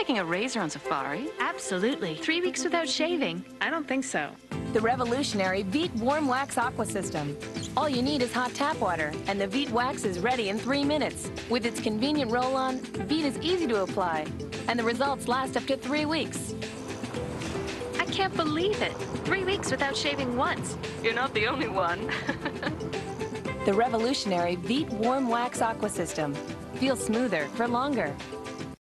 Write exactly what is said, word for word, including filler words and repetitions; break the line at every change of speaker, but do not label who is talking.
taking a razor on safari.
Absolutely. Three weeks without shaving? I don't think so.
The revolutionary Veet Warm Wax Aqua System. All you need is hot tap water, and the Veet wax is ready in three minutes. With its convenient roll-on, Veet is easy to apply, and the results last up to three weeks.
I can't believe it. Three weeks without shaving once.
You're not the only one.
The revolutionary Veet Warm Wax Aqua System. Feel smoother for longer.